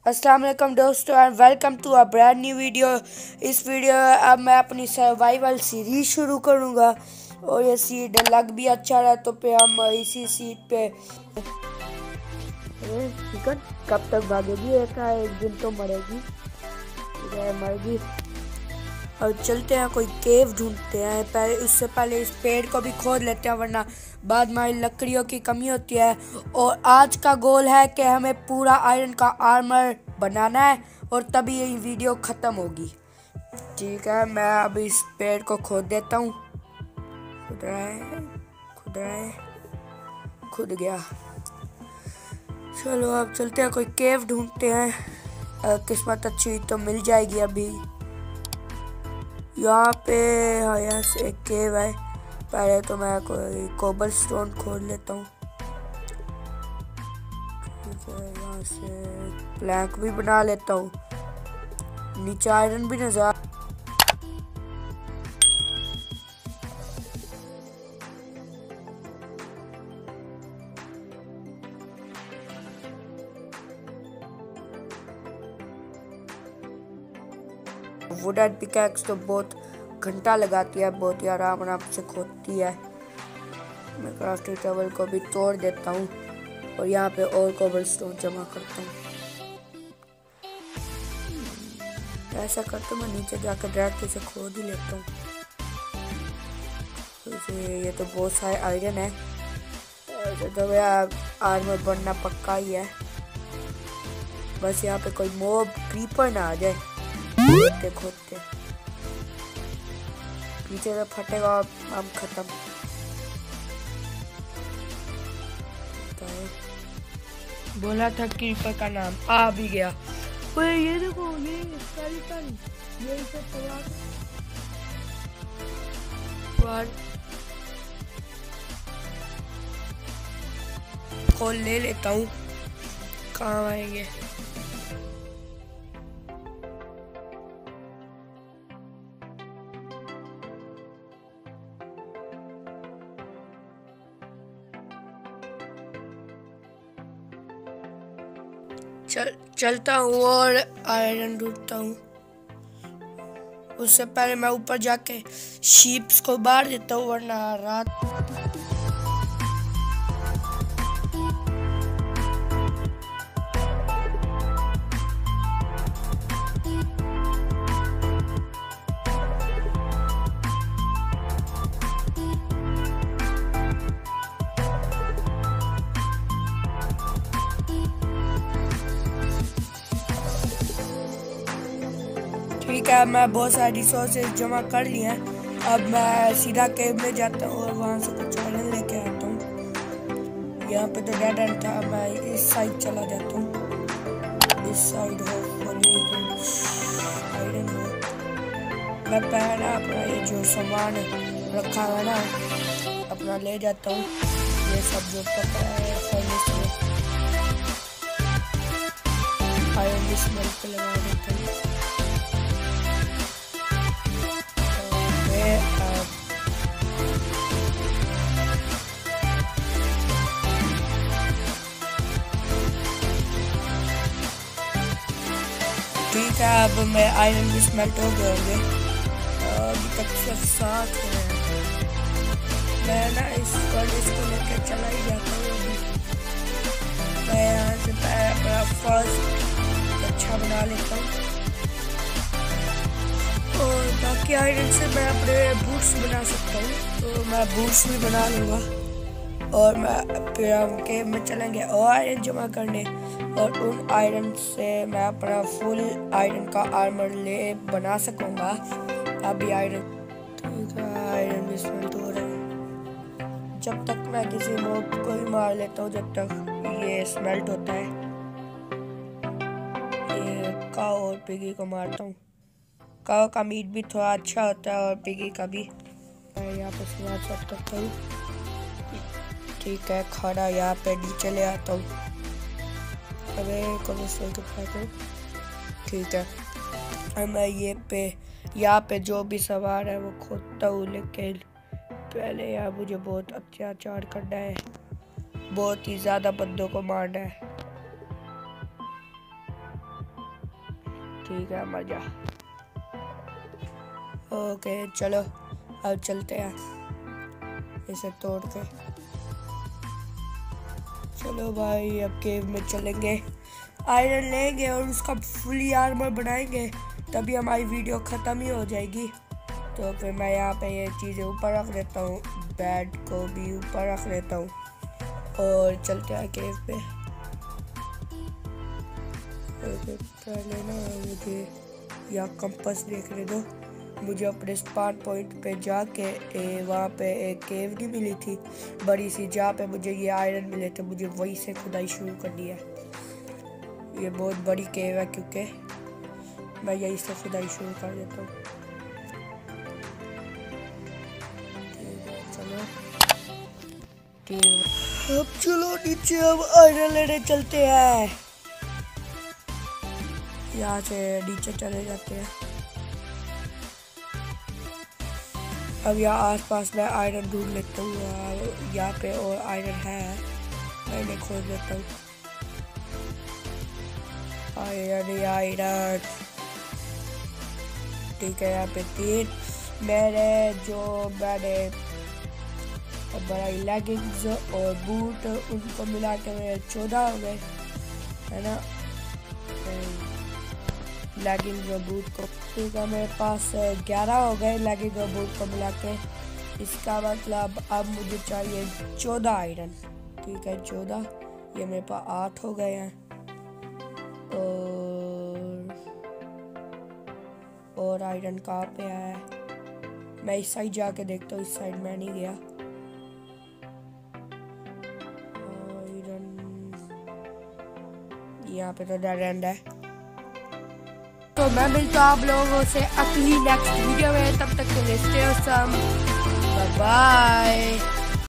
अस्सलाम वालेकुम दोस्तों and welcome to a brand new video. इस वीडियो में अब मैं अपनी सर्वाइवल सीरीज शुरू करूंगा और ये सीट लग भी अच्छा रहा तो पे हम इसी सीट पे चिकन कब तक भागेगी, एक दिन तो मरेगी, मरेगी। और चलते हैं कोई केव ढूंढते हैं, पहले उससे पहले इस पेड़ को भी खोद लेते हैं वरना बाद में लकड़ियों की कमी होती है। और आज का गोल है कि हमें पूरा आयरन का आर्मर बनाना है और तभी ये वीडियो ख़त्म होगी। ठीक है, मैं अब इस पेड़ को खोद देता हूँ। खुद रहा है, खुद रहा है, खुद गया। चलो अब चलते हैं कोई केव ढूंढते हैं, किस्मत अच्छी हुई तो मिल जाएगी। अभी यहाँ पे यहाँ से एक केव है, पहले तो मैं कोई कोबल स्टोन खोद लेता हूँ। ठीक है, यहाँ से प्लैंक भी बना लेता हूँ, नीचे आयरन भी नजर। वुडन पिकैक्स तो बहुत घंटा लगाती है, बहुत ही आराम से खोदती है। मैं क्राफ्टिंग टेबल को भी तोड़ देता हूँ और यहाँ पे और कोबल स्टोन जमा करता हूँ। ऐसा करते मैं नीचे जाकर डायरेक्ट से खोद ही लेता हूँ। ये तो बहुत सारे आयरन है, तो मेरा आर्मर बनना पक्का ही है। बस यहाँ पे कोई मॉब क्रीपर ना आ जाए। खोदते खोदते पीछे से फटेगा, हम खत्म। बोला था क्रीपर का नाम आ भी गया। ये देखो, ये स्केलेटन, ये इसे खोल ले लेता हूँ, काम आएंगे। चलता हूँ और आयरन ढूंढता हूँ। उससे पहले मैं ऊपर जाके शीप्स को बाहर देता हूँ वरना रात। ठीक है, मैं बहुत सारे रिसोर्सेज जमा कर लिए हैं। अब मैं सीधा केव में जाता हूँ और वहाँ से कुछ आयरन लेके आता हूँ। यहाँ पे तो डेड एंड था, मैं इस साइड चला जाता हूँ। इस साइड होपफुली आयरन हो। मैं पहले अपना ये जो सामान रखा है ना अपना ले जाता हूँ। ये सब जो पता है फर्नेस में आयरन स्मेल पे लगा देता हूँ। ठीक है, अब मैं आयरन भी स्मेल्ट हो गए होंगे, अभी तक सिर्फ 7 हो रहे हैं। मैं ना इस फर्नेस को लेकर चला ही जाता हूँ। मैं यहाँ से अपना फर्स्ट अच्छा बना लेता हूँ और बाकी आयरन से मैं अपने बूट्स बना सकता हूँ, तो मैं बूट्स भी बना लूँगा। और मैं फिर हम केव में चलेंगे और आयरन जमा करने, और उन आयरन से मैं अपना फुल आयरन का आर्मर ले बना सकूँगा। अभी आयरन, ठीक है, आयरन भी स्मेल्ट हो रहा है। जब तक मैं किसी मॉब को ही मार लेता हूँ जब तक ये स्मेल्ट होता है। ये काऊ और पिगी को मारता हूँ। काऊ का मीट भी थोड़ा अच्छा होता है और पिगी का भी। मैं यहाँ पे स्मार्ट सेट करता हूँ। ठीक है, खाना यहाँ पे नीचे ले आता हूँ। अबे कोलेस्ट्रॉल के पैकेट। ठीक है, अब मैं यहाँ पे जो भी सवार है वो खोदता हूँ, लेकिन पहले यार मुझे बहुत अत्याचार करना है, बहुत ही ज़्यादा बंदों को मारना है। ठीक है मर जा। ओके चलो अब चलते हैं इसे तोड़ के। चलो भाई अब केव में चलेंगे, आयरन लेंगे और उसका फुली आर्मर बनाएंगे, तभी हमारी वीडियो ख़त्म ही हो जाएगी। तो फिर मैं यहाँ पे ये चीज़ें ऊपर रख देता हूँ, बेड को भी ऊपर रख देता हूँ और चलते हैं केव पे। पहले ना मुझे यहाँ कंपास देखने दो, मुझे अपने स्पॉन पॉइंट पे जाके वहाँ पे एक केव नहीं मिली थी बड़ी सी, जहाँ पे मुझे ये आयरन मिले थे, मुझे वहीं से खुदाई शुरू करनी है। ये बहुत बड़ी केव है क्योंकि मैं यहीं से खुदाई शुरू कर देता हूँ। चलो ठीक, अब चलो नीचे अब आयरन लेने चलते हैं। यहाँ से नीचे चले जाते हैं। अब यहाँ आसपास मैं आयरन ढूंढ लेता हूँ, यहाँ पे और आयरन है, मैं इन्हें खोज लेता हूँ। आयरन ठीक है, यहाँ पे 3 मैंने बनाई लेगिंग्स और बूट, उनको मिला के मेरे 14 हो गए, है ना, लेगिंग्स और बूट को। ठीक है मेरे पास 11 हो गए लेगिंग्स और बूट को मिला के। इसका मतलब अब मुझे चाहिए 14 आयरन। ठीक है 14, ये मेरे पास 8 हो गए हैं। और आयरन कहाँ पे है, मैं इस साइड जाके देखता हूँ, इस साइड मैं नहीं गया। आयरन यहाँ पे तो डेड एंड है। तो मैं मिलता हूँ आप लोगों से अगली नेक्स्ट वीडियो में, तब तक के लिए स्टे ऑसम, बाय बाय।